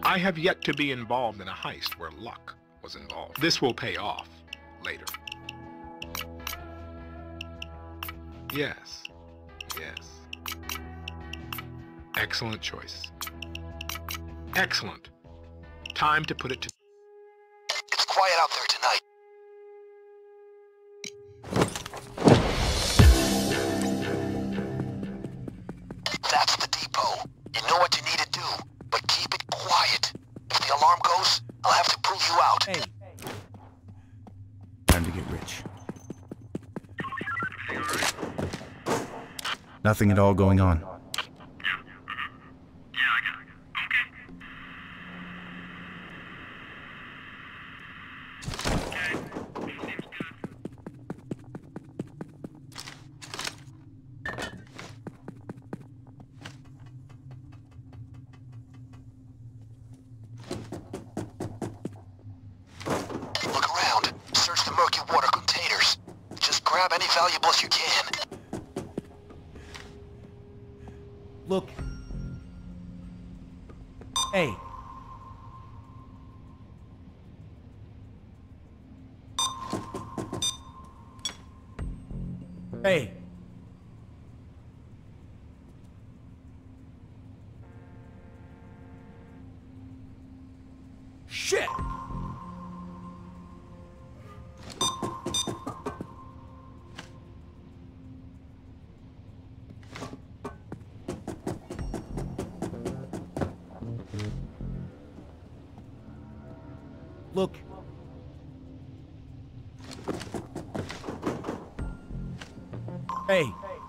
I have yet to be involved in a heist where luck was involved. This will pay off later. Yes. Yes. Excellent choice. Excellent. Time to put it to... It's quiet out there tonight. That's the depot. You know what you need to do, but keep it quiet. If the alarm goes, I'll have to pull you out. Hey. Time to get rich. Nothing at all going on. Look around. Search the murky water containers. Just grab any valuables you can. Look. Hey. Hey. Shit! Look. Hey.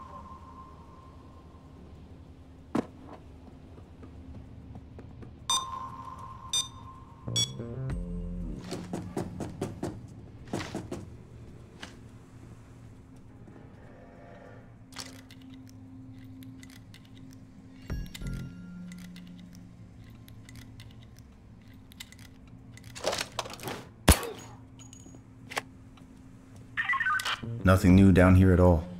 Nothing new down here at all.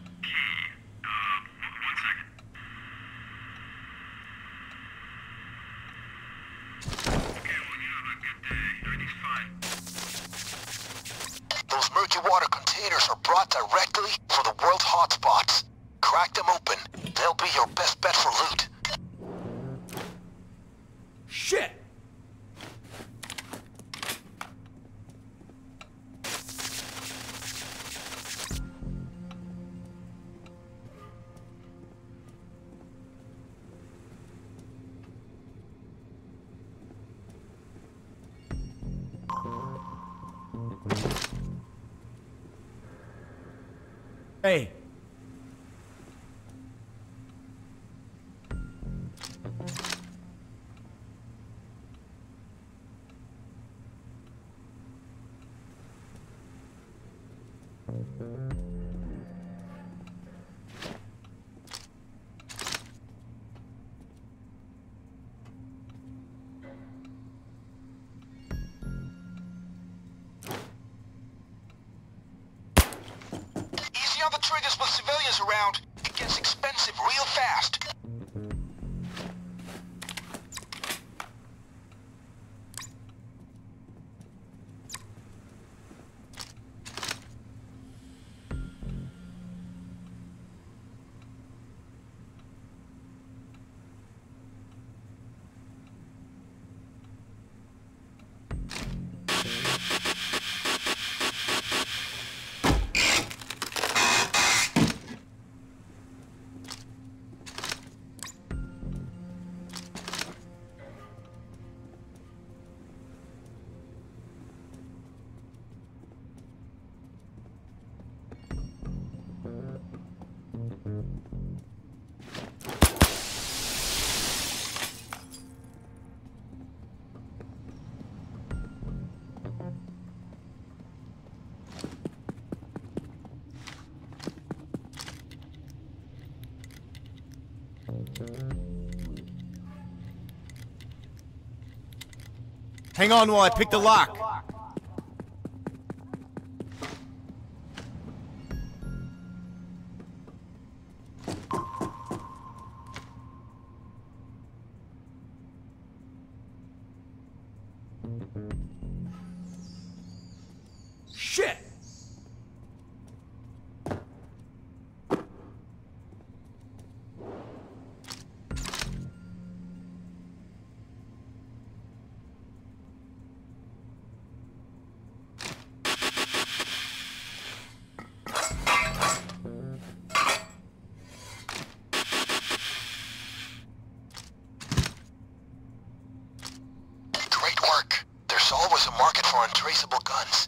Those murky water containers are brought directly from the world's hotspots. Crack them open. They'll be your best bet for loot. Shit! Hey. Easy on the triggers with civilians around. It gets expensive real fast. Hang on while I pick the lock. Shit! Great work. There's always a market for untraceable guns.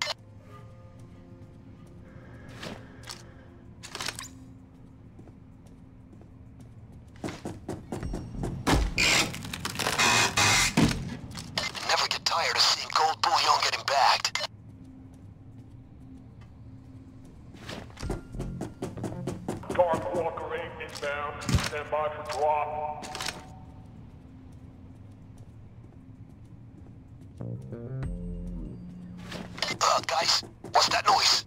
Never get tired of seeing gold bullion getting bagged. Dark Walker 8 inbound. Stand by for drop. Guys, what's that noise?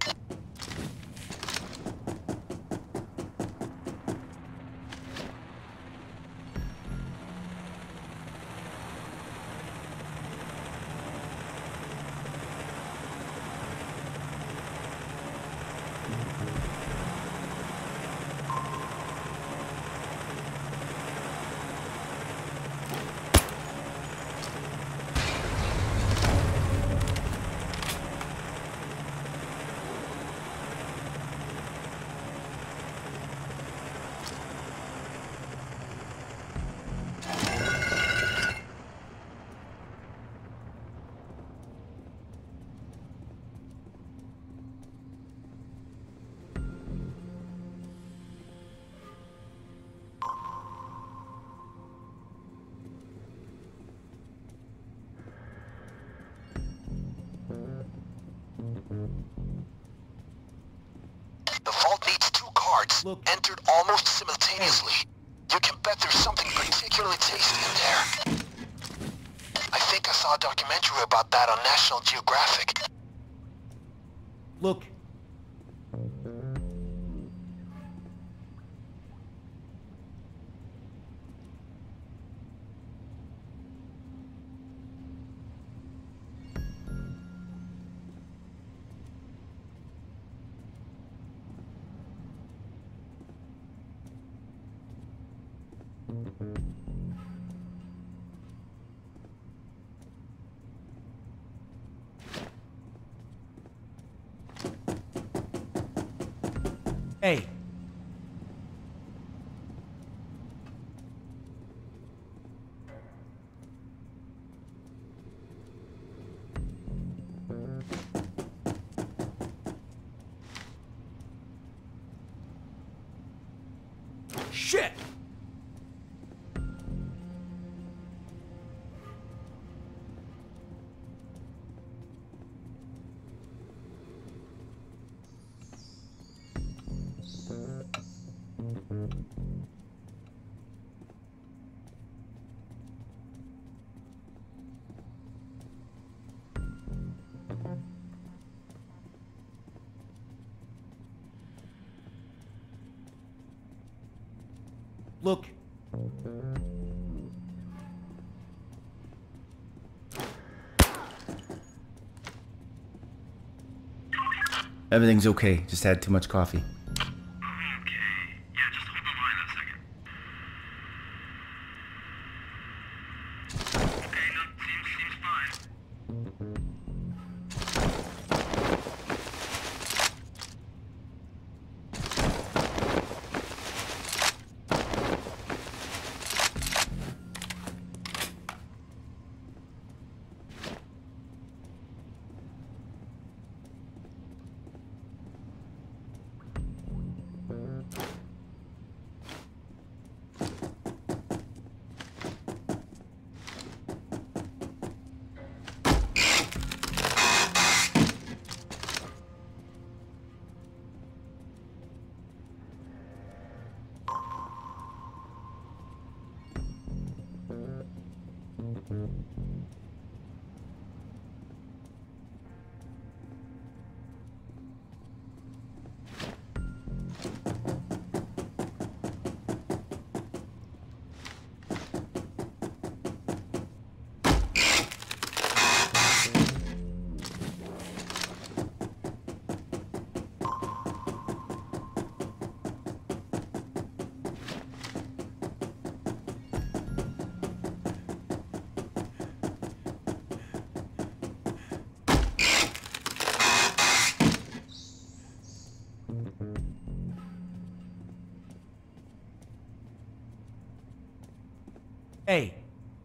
The vault needs 2 cards, Look. entered almost simultaneously. You can bet there's something particularly tasty in there. I think I saw a documentary about that on National Geographic. Look. Hey. Shit! Look. Everything's okay. Just had too much coffee. Okay. Yeah, just hold the line a second. Okay, no, seems fine. Hey.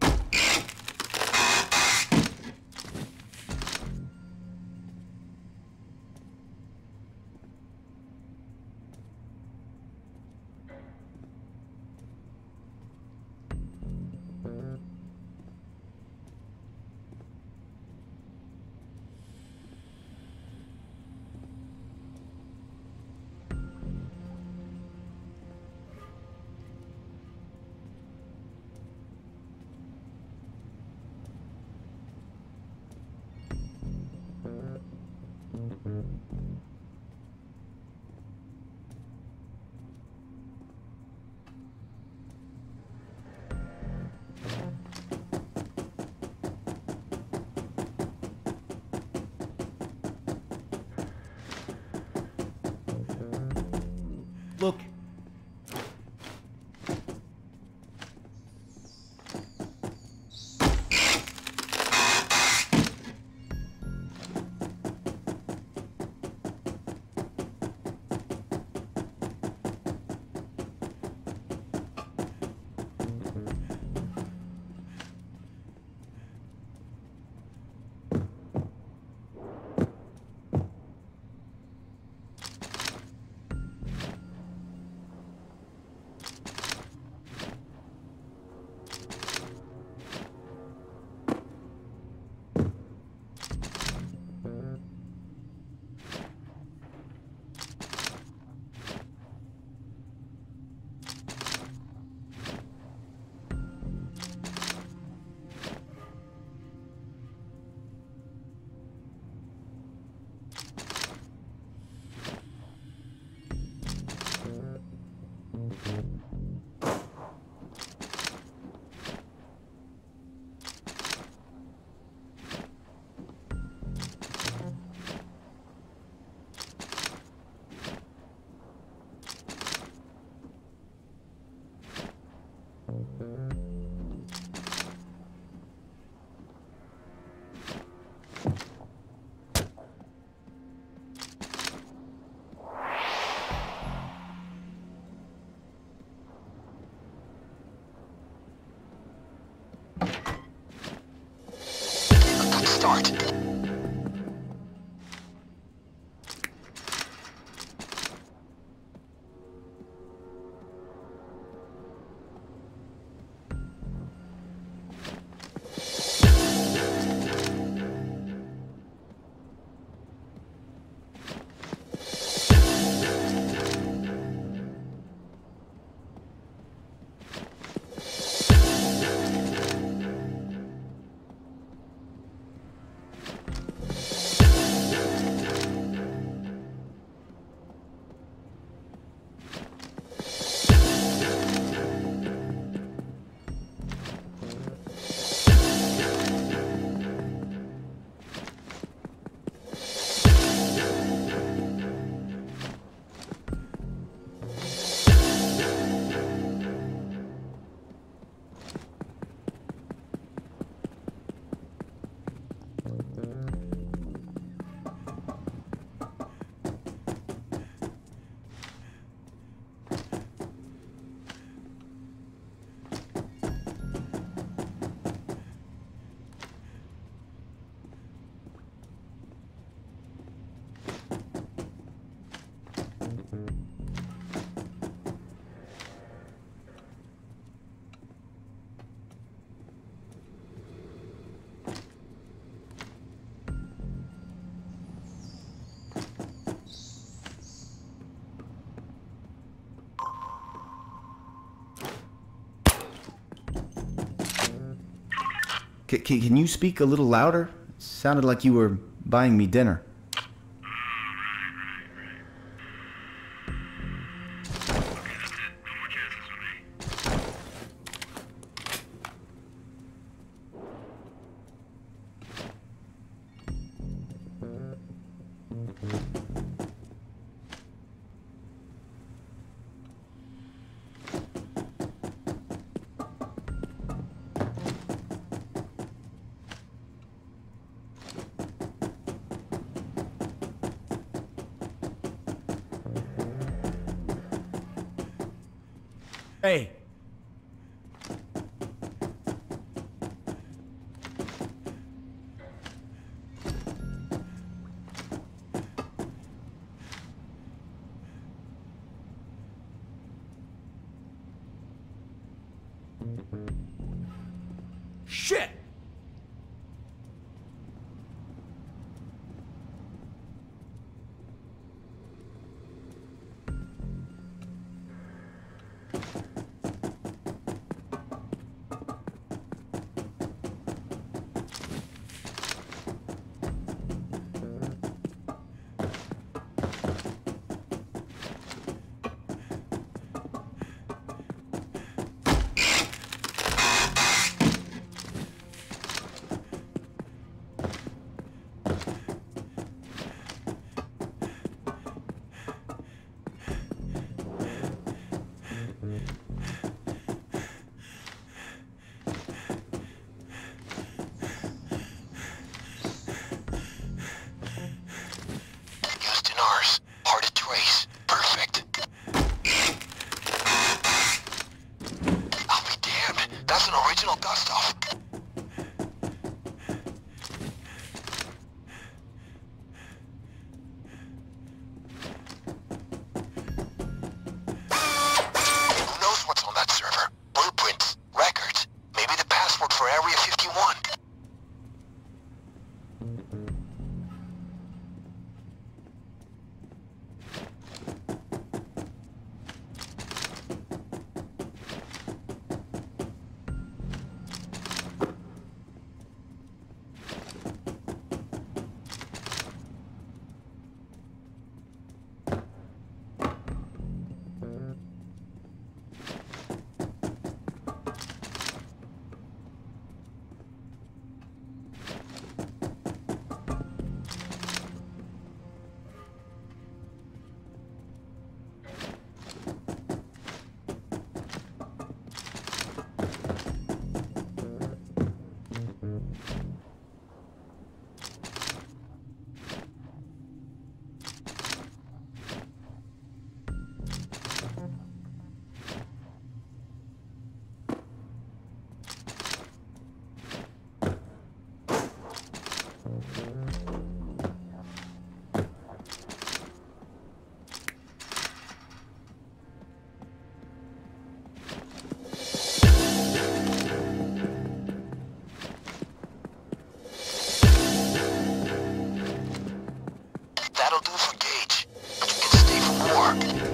Look. Start. Can you speak a little louder? It sounded like you were buying me dinner. Hey. Shit! Used in ours. Hard to trace. Perfect. I'll be damned. That's an original dust-off. Who knows what's on that server? Blueprints, records, maybe the password for Area 51. That'll do for Gage, but you can stay for more.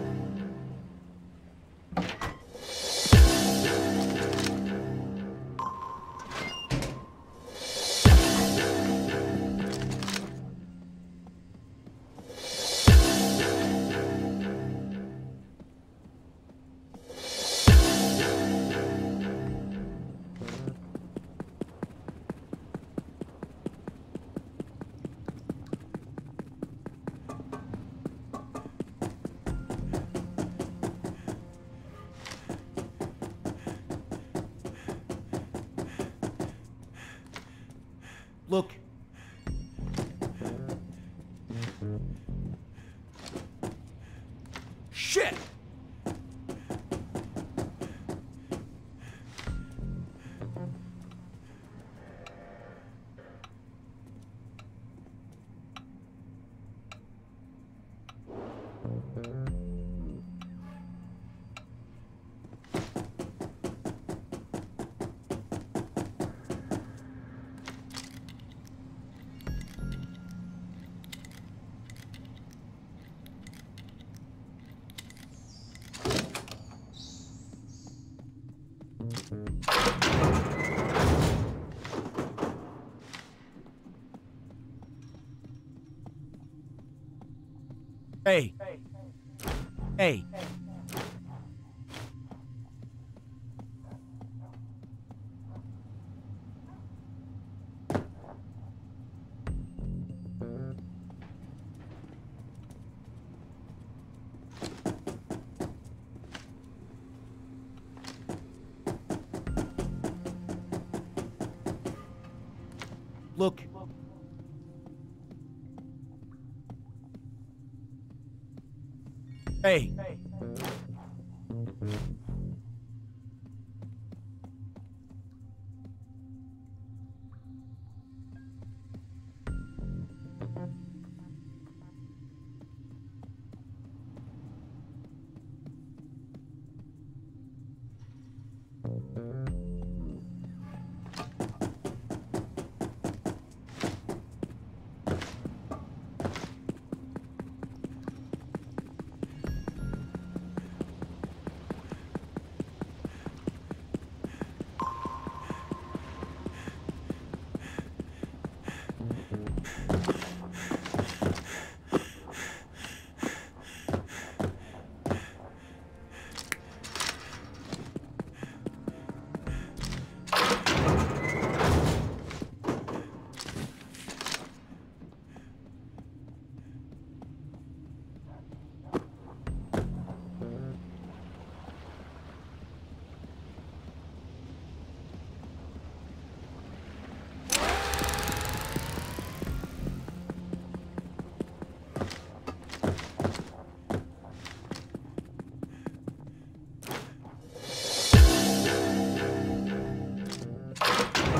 Look. Shit! Hey. Hey. Look. Hey.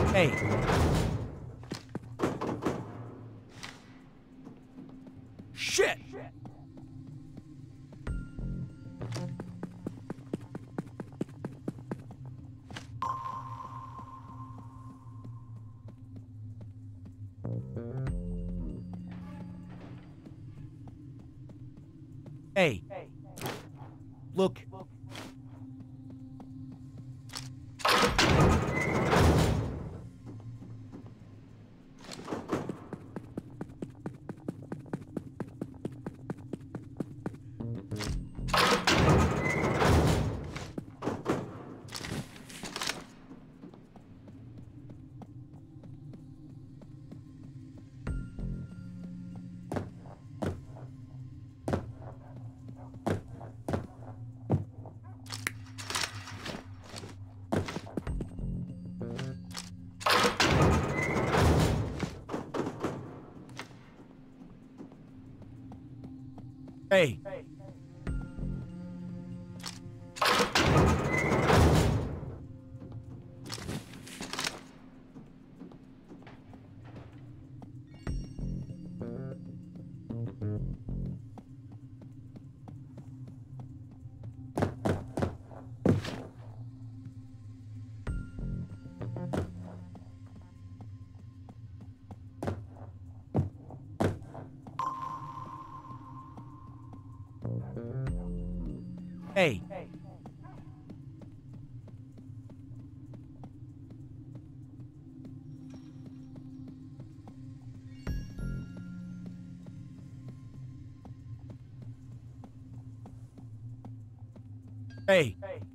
Hey. Shit! Hey. Look. Hey. Hey. Hey.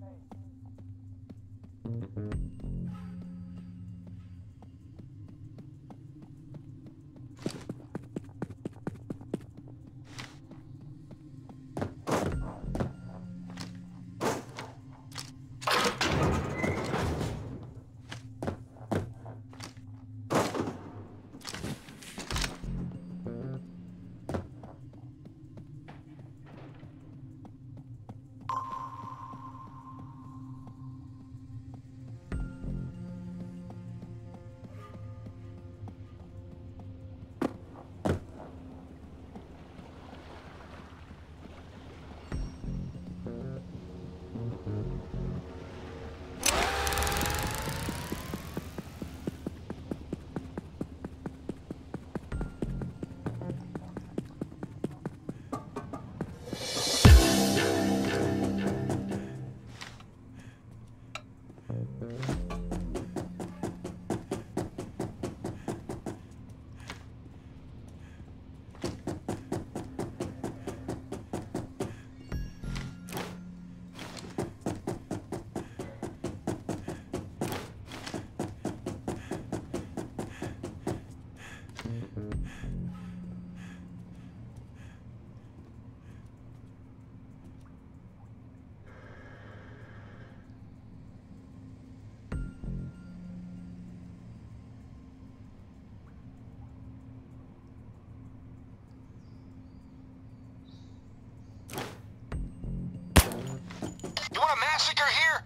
You want a massacre here?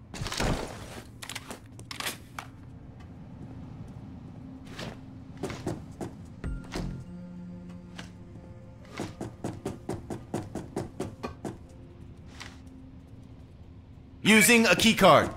Using a keycard.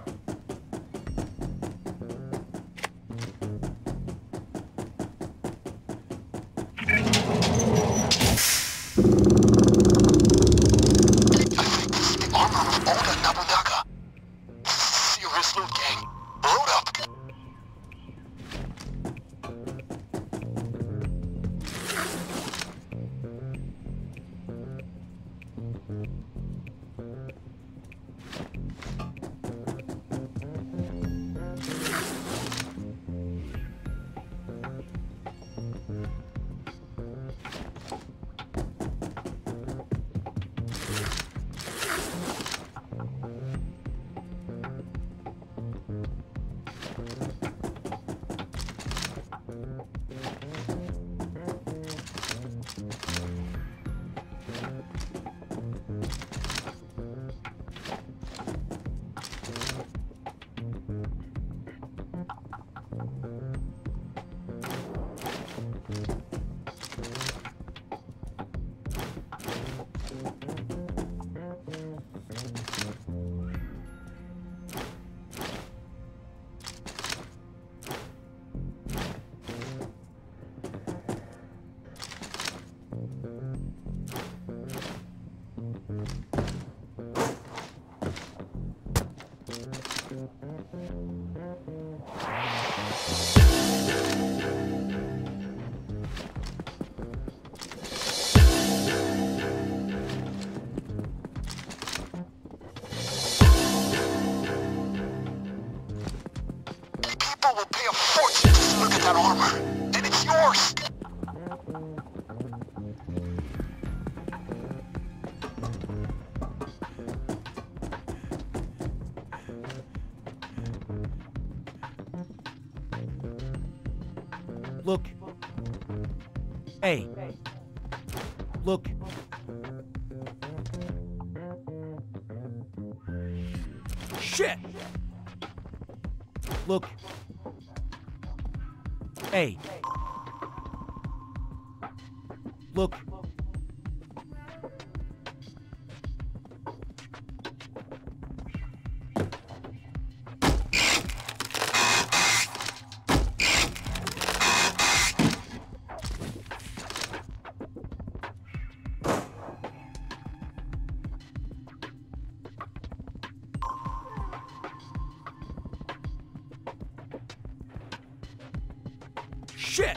people will pay a fortune just to look at that armor. And it's yours! Look. Hey. Look. Shit! Look. Hey. Look. Shit!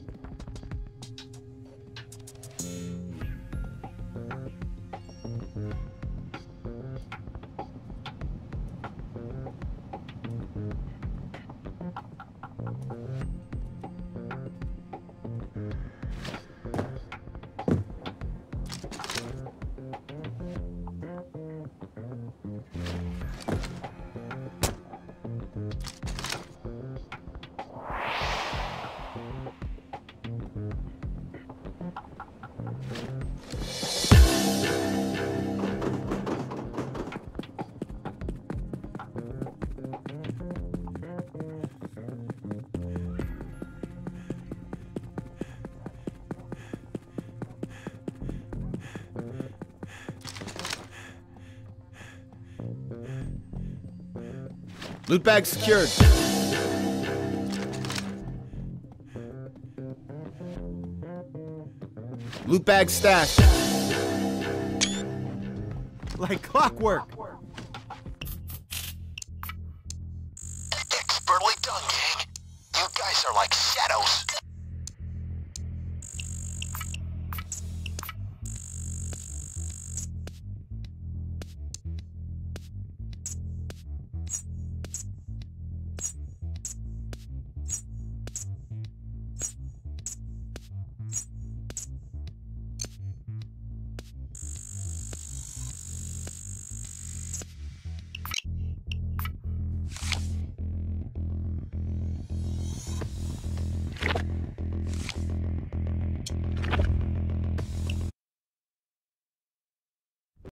Loot bag secured. Loot bag stashed. Like clockwork. Expertly done, gang. You guys are like shadows.